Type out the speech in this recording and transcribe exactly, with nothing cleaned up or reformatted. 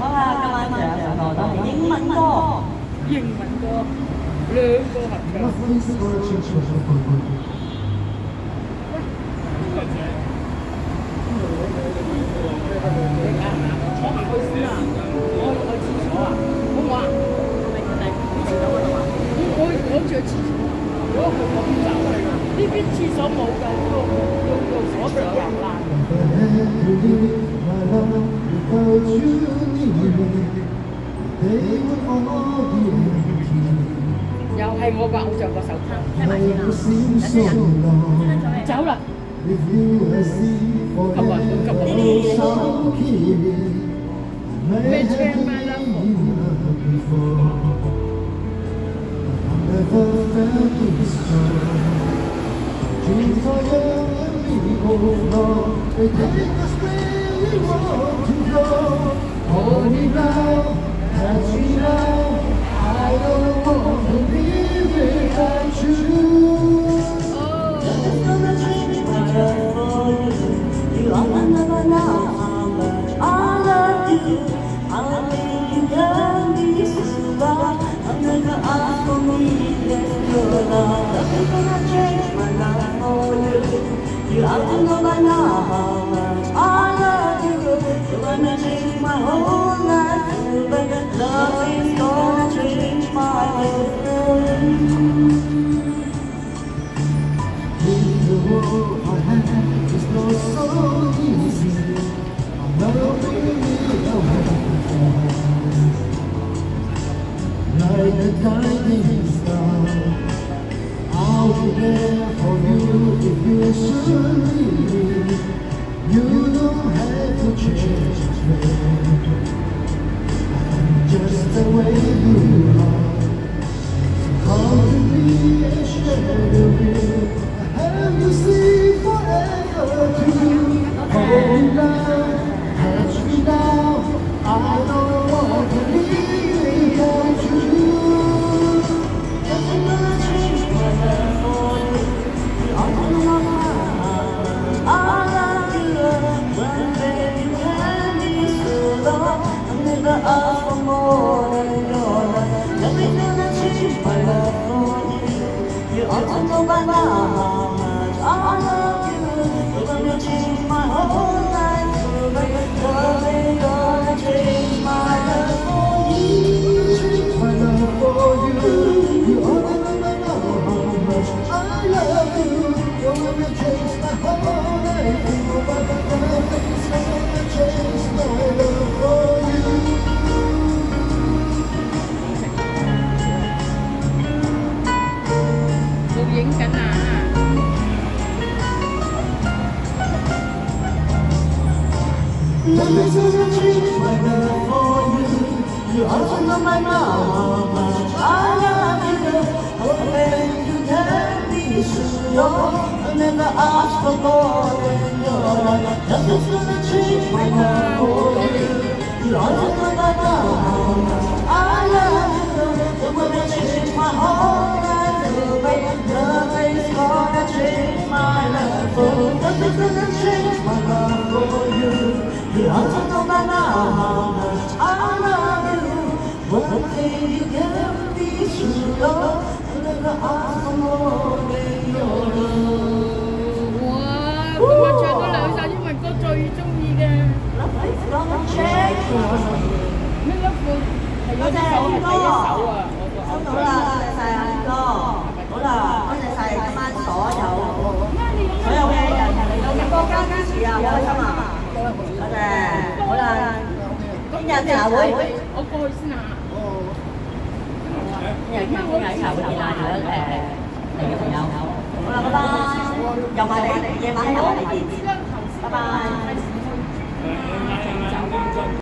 好啦，今晚上上台都係英文歌。 英文歌兩個合唱。坐埋去先啊！我去廁所啊，好唔好啊？係咪佢哋廁所嗰度啊？我我住廁所，如果佢嗰邊走嚟㗎，呢邊廁所冇㗎，要要要鎖上入啦。又係我個偶像個手卡，聽埋先啊！等陣走啦！咁啊，咁啊，咩車咩啦？I don't want to live without you. Nothing's gonna change my love for you. You are never know how much I love you. I think you can be so I'll never ask for me less your love. Nothing's gonna change my love for you. You have to know by now how much I love you. You're gonna change my whole life, but love is gonna change my life. If the world I have is not so easy, I'm not really aware. Like a guiding star, I'll be there for you if you should leave me. You don't have to change me. Just the way you are. So come to me and share with. I have to see forever to you. Hold me down, touch me down. I don't want to live without you. Nothing gonna change my love for you. I don't know how I love you. One day you can be so long. I'll never ask for more than your love. Nothing's gonna change my love for you. You ought to know by now how much I love you. You're gonna change my whole life. Love ain't gonna change my love for you. Change my love for you. You ought to know by now how much I love you. You're gonna change my whole life. But nothing's gonna change my love for you. 影緊啊！ Nothing's gonna change my love for you. You ought to know by now how much I love you. Hoping you can be sure. I'll never ask for more than your love. Nothing's gonna change my love for you. You ought to know by now how much I love you. You're gonna change my whole life. Nothing's gonna change my love for you. Nothing's gonna change my love for you. You ought to know by now how much I love you. One thing you can be sure of, I'll never ask for more than your love. 哇！今日唱咗兩首英文歌最中意嘅。 Nothing's gonna change my love. 咩一副係嗰隻手係第一首啊！我個收到啦，多謝晒阿哥。好啦，多謝晒今晚所有所有嘅人嚟到國家支持啊，開心啊！多謝。好啦，今日茶會， 我過去先啊。 聽日聽日茶會見啊！如果誒嚟嘅朋友，好啦，拜拜。又埋嚟，夜晚又埋嚟見，拜拜。